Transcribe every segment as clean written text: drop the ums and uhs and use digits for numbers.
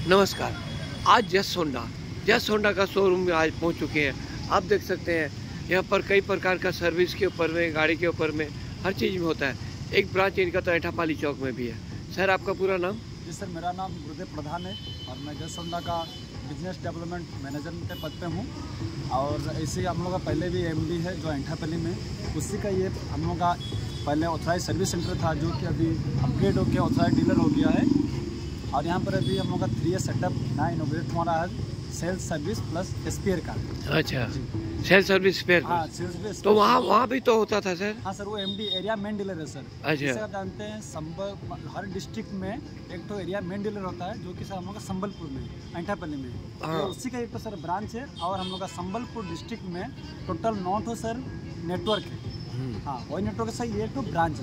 नमस्कार। आज जस होंडा का शोरूम में आज पहुंच चुके हैं। आप देख सकते हैं यहाँ पर कई प्रकार का सर्विस के ऊपर में, गाड़ी के ऊपर में, हर चीज़ में होता है। एक ब्रांच इनका तो ऐठापाली चौक में भी है। सर आपका पूरा नाम? जी सर, मेरा नाम गुरुदेव प्रधान है और मैं जस होंडा का बिजनेस डेवलपमेंट मैनेजर के पद पे हूँ। और ऐसे हम लोग का पहले भी एमडी है जो ऐठापाली में, उसी का ये हम लोग का पहले ऑथराइज सर्विस सेंटर था जो कि अभी अपग्रेड होकर ऑथराइज डीलर हो गया है। और यहाँ पर अभी हम लोग का 3 सेटअप नया इनोग्रेट हो रहा है, सेल्स सर्विस प्लस स्पेयर का। अच्छा, सेल्स सर्विस स्पेयर। हाँ, सेल्स। तो वहाँ भी तो होता था सर? हाँ सर, वो एमडी एरिया मेन डीलर है सर। अच्छा, आप जानते हैं संबल हर डिस्ट्रिक्ट में एक तो एरिया मेन डीलर होता है जो कि सर हम लोग का संबलपुर में, ऐठापाली में। हाँ। तो उसी का एक तो सर ब्रांच है और हम लोग का संबलपुर डिस्ट्रिक्ट में टोटल 9 तो सर नेटवर्क है। हाँ, वही नेटवर्क है सर, ये तो ब्रांच है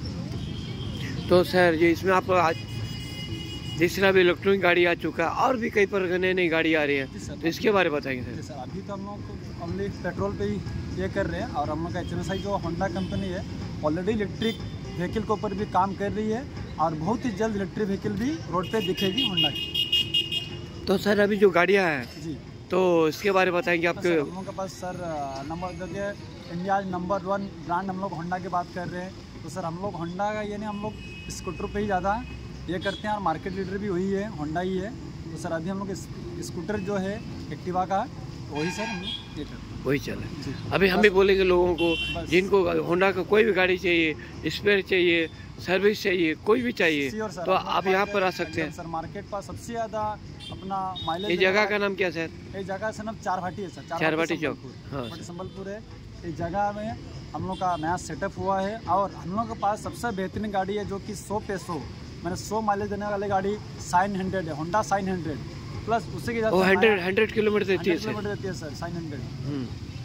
सर। तो सर ये इसमें आप आज तीसरा भी इलेक्ट्रॉनिक गाड़ी आ चुका है और भी कई प्रकार नई गाड़ी आ रही है, तो इसके बारे में बताएंगे सर? सर अभी तो हम लोग ओनली पेट्रोल पे ही ये कर रहे हैं और हम लोग का HMSI जो होंडा कंपनी है ऑलरेडी इलेक्ट्रिक व्हीकल के ऊपर भी काम कर रही है और बहुत ही जल्द इलेक्ट्रिक व्हीकल भी रोड पे दिखेगी होंडा की। तो सर अभी जो गाड़ियाँ हैं जी, तो इसके बारे में बताएंगे आपके? हम लोग के पास सर नंबर देखिए, इंडिया नंबर 1 ब्रांड हम लोग होंडा की बात कर रहे हैं। तो सर हम लोग होंडा का यानी हम लोग स्कूटर पे ही ज़्यादा ये करते हैं और मार्केट लीडर भी वही है, होंडा ही है। तो सर अभी हम लोग स्कूटर जो है एक्टिवा का वही सर हम लोग ये करते हैं, वही चला। अभी हम भी बोलेंगे लोगों को जिनको होंडा का कोई भी गाड़ी चाहिए, स्पेयर चाहिए, सर्विस चाहिए, कोई भी चाहिए, तो आप यहाँ पर आ सकते हैं। सर मार्केट पर सबसे ज़्यादा अपना माइलेज। ये जगह का नाम क्या सर? ये जगह से नाम चार भाटी है सर, चार भाटी चौक। हाँ, संबलपुर है। इस जगह में हम लोग का नया सेटअप हुआ है और हम लोग के पास सबसे बेहतरीन गाड़ी है जो कि 100 पे 100 मैंने 100 माइलेज देने वाली गाड़ी साइन 100 है, होंडा साइन 100 प्लस उससे की 100 किलोमीटर देती है सर साइन 100।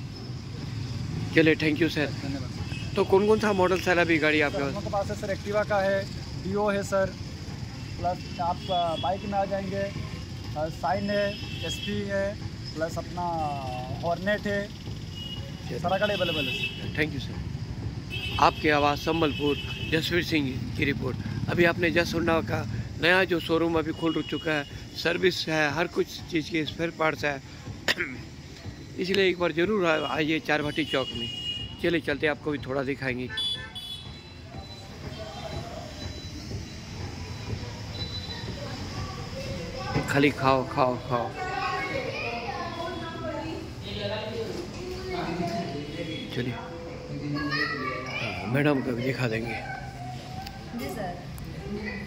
चलिए, थैंक यू सर। धन्यवाद। तो कौन कौन सा मॉडल सर अभी गाड़ी आपके हम लोग के पास है सर, एक्टिवा का है, डिओ है सर, प्लस आप बाइक में आ जाएंगे साइन है, एसपी है, प्लस अपना हॉर्नेट है, सारा गाड़ी अवेलेबल है। Thank you sir. आपकी आवाज़ संबलपुर जसवीर सिंह की रिपोर्ट। अभी आपने जस होंडा का नया जो शोरूम अभी खुल चुका है, सर्विस है, हर कुछ चीज़ के स्पेयर पार्ट्स है, इसलिए एक बार ज़रूर आइए चार भाटी चौक में। चलिए चलते आपको भी थोड़ा दिखाएंगे। खाली खाओ खाओ खाओ। चलिए मैडम को भी दिखा देंगे। जी सर।